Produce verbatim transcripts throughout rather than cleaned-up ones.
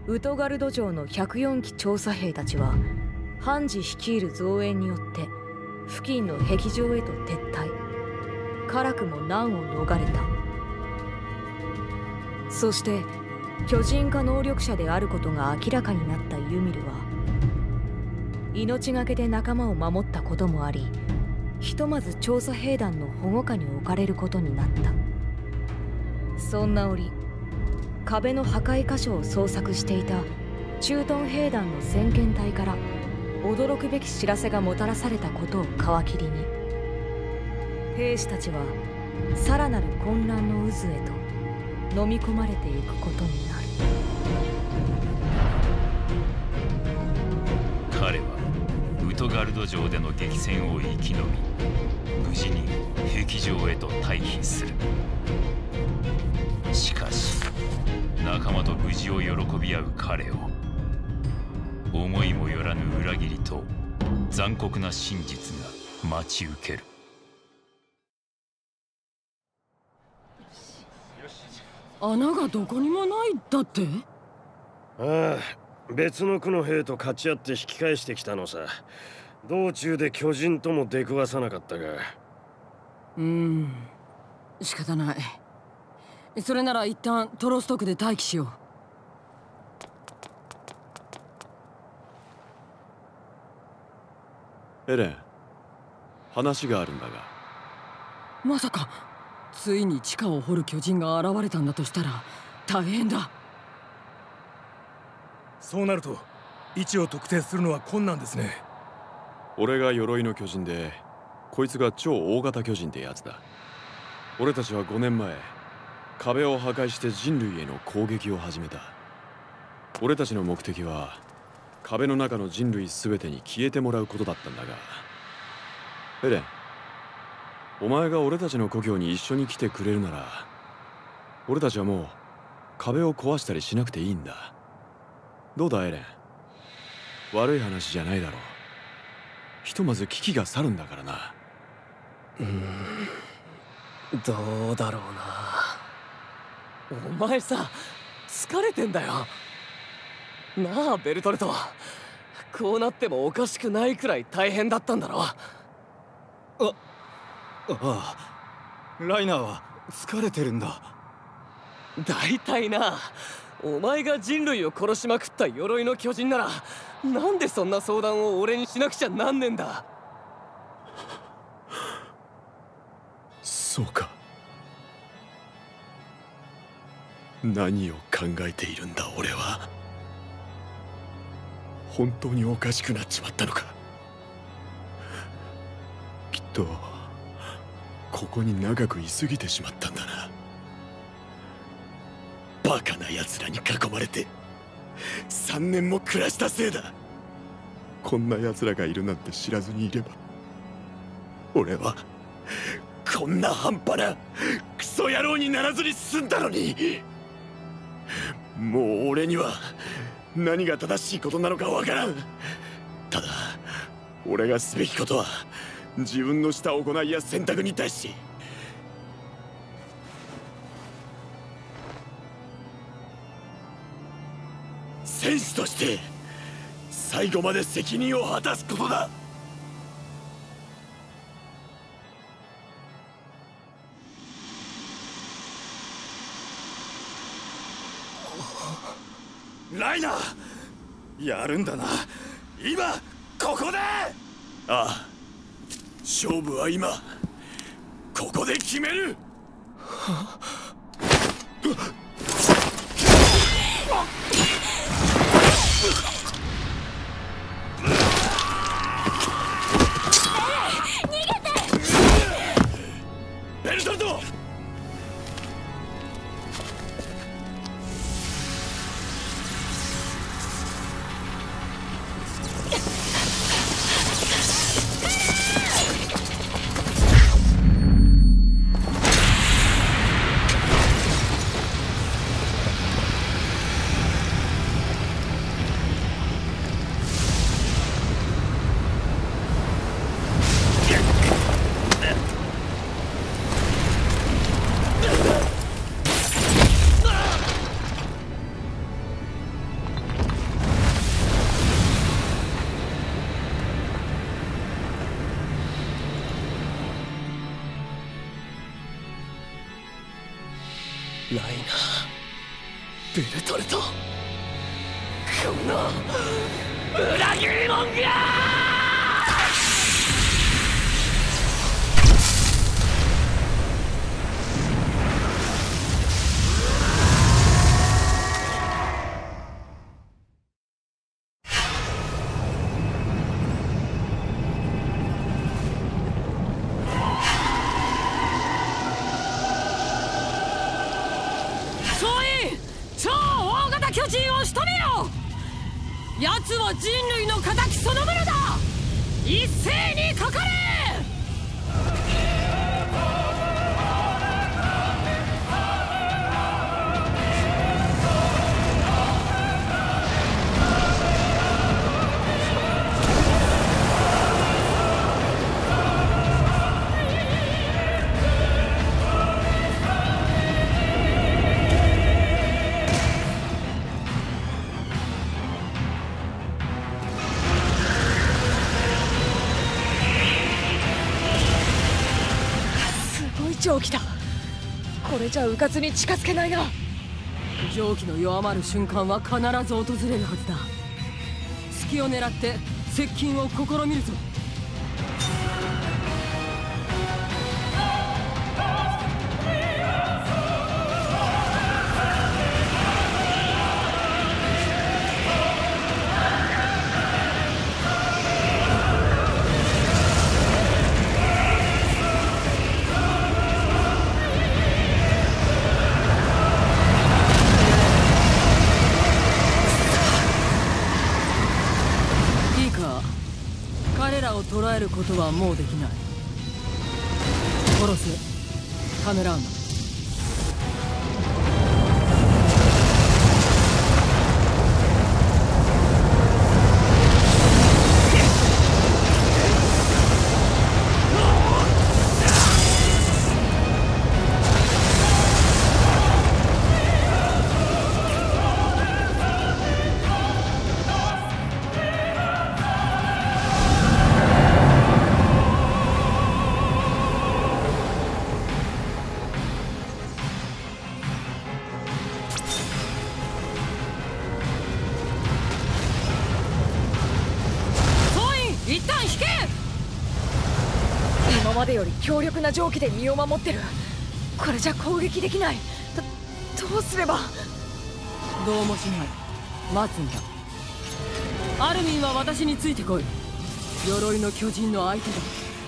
ウトガルド城のひゃくよんき調査兵たちはハンジ率いる増援によって付近の壁上へと撤退。辛くも難を逃れた。そして巨人化能力者であることが明らかになったユミルは命がけで仲間を守ったこともあり、ひとまず調査兵団の保護下に置かれることになった。そんな折、壁の破壊箇所を捜索していた駐屯兵団の先遣隊から驚くべき知らせがもたらされたことを皮切りに、兵士たちはさらなる混乱の渦へと飲み込まれていくことになる。 彼はウトガルド城での激戦を生き延び、無事に壁上へと退避する。しかし仲間と無事を喜び合う彼を、思いもよらぬ裏切りと残酷な真実が待ち受ける。 穴がどこにもないだって？ ああ、別の区の兵と勝ち合って引き返してきたのさ。道中で巨人とも出くわさなかったが。 うーん、仕方ない。それなら一旦トロスト区で待機しよう。エレン、話があるんだが。 まさかついに地下を掘る巨人が現れたんだとしたら大変だ。 そうなると位置を特定するのは困難ですね。 俺が鎧の巨人で、こいつが超大型巨人ってやつだ。俺たちはごねんまえ壁を破壊して人類への攻撃を始めた。俺たちの目的は壁の中の人類全てに消えてもらうことだったんだが、エレン、お前が俺たちの故郷に一緒に来てくれるなら、俺たちはもう壁を壊したりしなくていいんだ。どうだエレン、悪い話じゃないだろう。ひとまず危機が去るんだからな。 うーん、どうだろうな。お前さ、疲れてんだよなあベルトルト。こうなってもおかしくないくらい大変だったんだろ。あああ、ライナーは疲れてるんだ。 大体な、お前が人類を殺しまくった鎧の巨人ならなんでそんな相談を俺にしなくちゃなんねんだ。 そうか。何を考えているんだ俺は。本当におかしくなっちまったのか。きっとここに長く居すぎてしまったんだな。バカな奴らに囲まれてさんねんも暮らしたせいだ。こんな奴らがいるなんて知らずにいれば、俺はこんな半端なクソ野郎にならずに済んだのに。もう俺には何が正しいことなのかわからん。ただ俺がすべきことは、自分のした行いや選択に対し戦士として最後まで責任を果たすことだ。ライナー、やるんだな今ここで。ああ、勝負は今ここで決める。ベルトルト、 ルトルト、この裏切り者が！ 巨人を仕留めよ！奴は人類の仇そのものだ！一斉にかかれ！ 蒸気だ。これじゃうかつに近づけないな。 蒸気の弱まる瞬間は必ず訪れるはずだ。隙を狙って接近を試みるぞ。彼らを捕らえることはもうできない。殺せ、ためらうな。 今までより強力な蒸気で身を守ってる。これじゃ攻撃できない。ど、どうすれば。 どうもしない。待つんだ。アルミンは私についてこい。鎧の巨人の相手だ。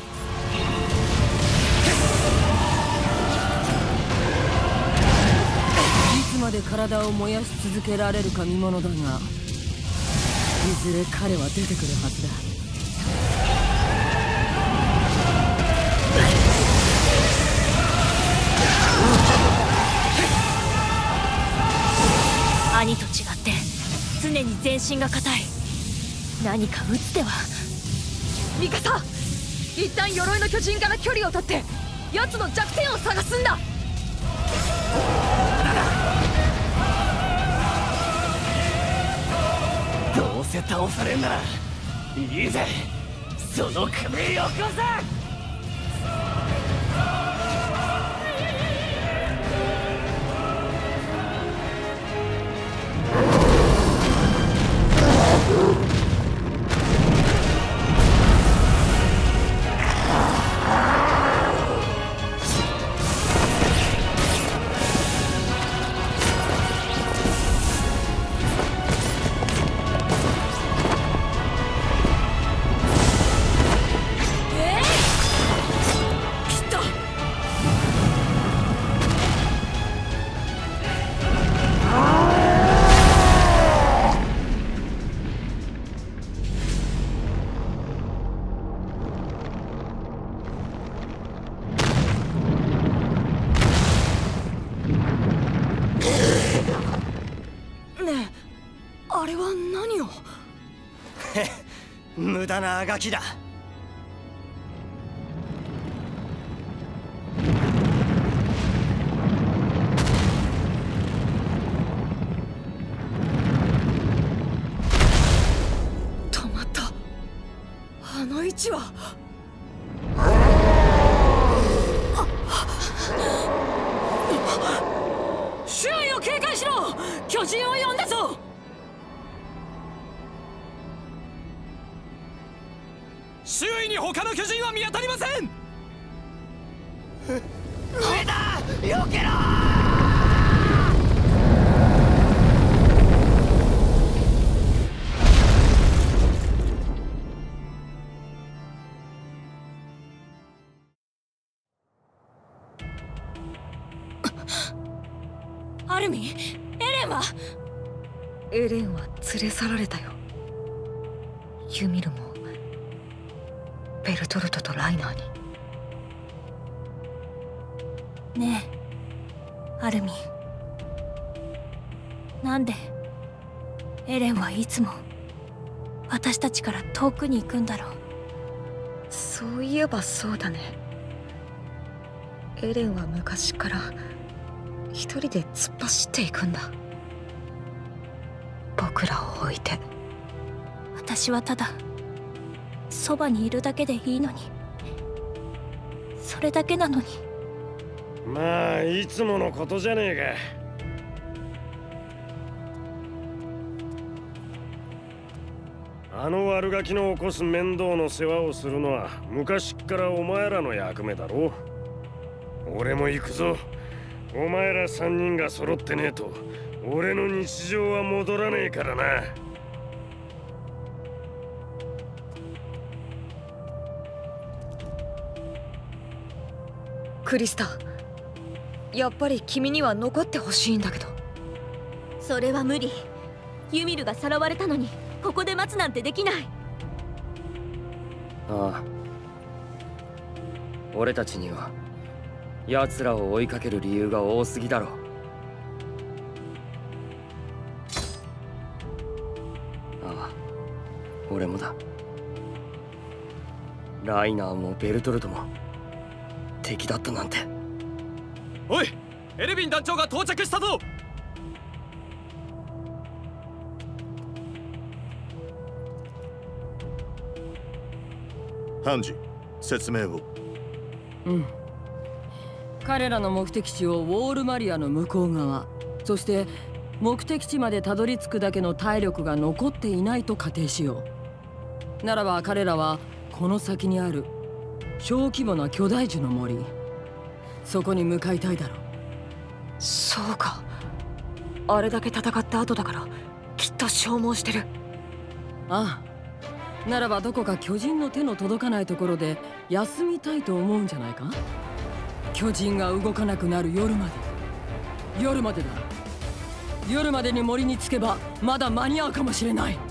いつまで体を燃やし続けられるか見ものだが、いずれ彼は出てくるはずだ。 兄と違って常に全身が硬い。何か打つ手は。ミカサ、一旦鎧の巨人から距離を取って奴の弱点を探すんだ。 どうせ倒されんならいいぜ、その首よこせ！ あれは何を。 へ無駄なあがきだ。 止まった。あの位置は。 周囲を警戒しろ。巨人人を呼んだぞ。 周囲に他の巨人は見当たりません。 上だ、避けろ。 アルミン、エレンはエレンは連れ去られたよ。ユミルもベルトルトとライナーに。 ねえアルミン、なんでエレンはいつも私たちから遠くに行くんだろう。 そういえばそうだね。エレンは昔から一人で突っ走っていくんだ、僕らを置いて。 私はただそばにいるだけでいいのに、それだけなのに。 まあいつものことじゃねえか。あの悪ガキの起こす面倒の世話をするのは昔っからお前らの役目だろ。俺も行くぞ。お前ら三人が揃ってねえと俺の日常は戻らねえからな。 クリスタ、やっぱり君には残ってほしいんだけど。 それは無理。ユミルがさらわれたのにここで待つなんてできない。 ああ、俺たちには奴らを追いかける理由が多すぎだろう。ああ、俺もだ。ライナーもベルトルトも敵だったなんて。おい、エルヴィン団長が到着したぞ。 ハンジ、説明を。 うん。彼らの目的地をウォールマリアの向こう側、そして目的地までたどり着くだけの体力が残っていないと仮定しよう。ならば彼らはこの先にある小規模な巨大樹の森、そこに向かいたいだろう。 そうか、あれだけ戦った後だからきっと消耗してる。 ああ、ならばどこか巨人の手の届かないところで休みたいと思うんじゃないか。巨人が動かなくなる夜まで。夜までだ。夜までに森に着けばまだ間に合うかもしれない。